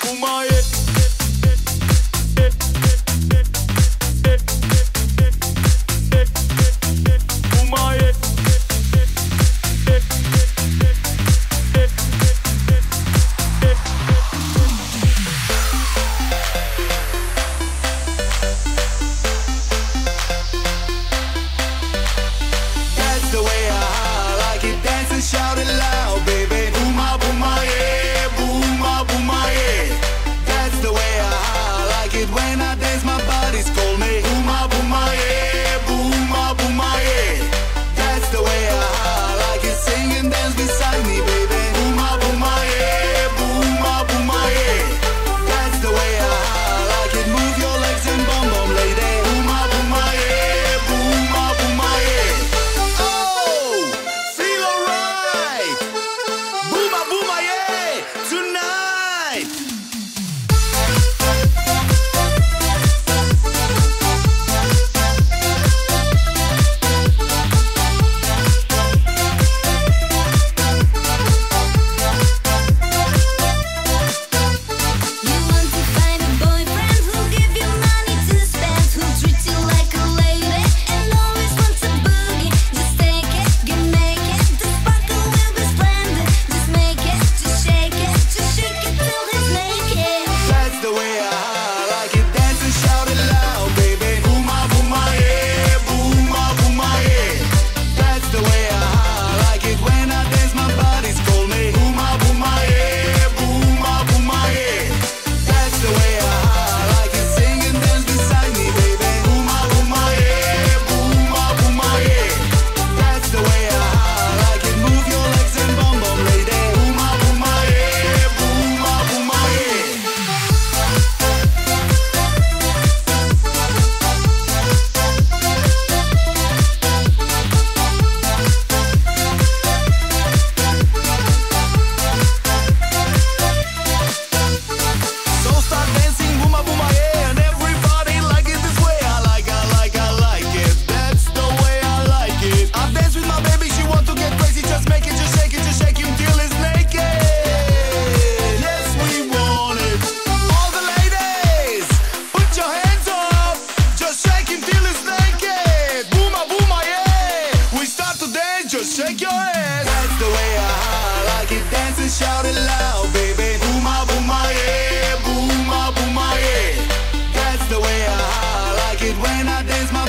Shout it loud, baby. Booma, booma, yeah. Booma, booma, yeah. That's the way I like it when I dance. My body's call me. Booma, booma, yeah. Booma, booma, yeah. That's the way I like it. Sing and dance beside me, baby. Booma, booma, yeah. Booma, booma, yeah. That's the way I like it. Move your legs and bum bum, lady. Booma, booma, yeah. Booma, booma, yeah. Oh, feel alright. Booma, booma, yeah, tonight. You want to find a boyfriend who'll give you money to spend, who'll treat you like a lady and always wants a boogie. Just take it, get naked, the sparkle will be splendid. Just make it, just shake it till he's naked. That's the way I like it. Dance and shout it loud, baby. Booma, booma, yeah. Booma, booma, yeah. That's the way I like it when I dance. My body's call me. Booma, booma, yeah. Booma, booma, yeah. That's the way I like it. Sing and dance beside me, baby. Booma, booma, yeah. Booma, booma, yeah. That's the way I like it. Move your legs and bum bum, lady. Booma, booma, yeah. Booma, booma, yeah. So start dancing, booma booma yeah, and everybody like it this way. I like it. That's the way I like it. I dance with my baby, she want to get crazy. Just make it, just shake him till he's naked. Yes, we want it. All the ladies, put your hands up. Just shake him till he's naked. Booma booma yeah. We start to dance, just shake your ass. That's the way I like it. Dance and shout it loud, baby. Booma booma yeah. Booma booma yeah. That's the way I like it when I dance. My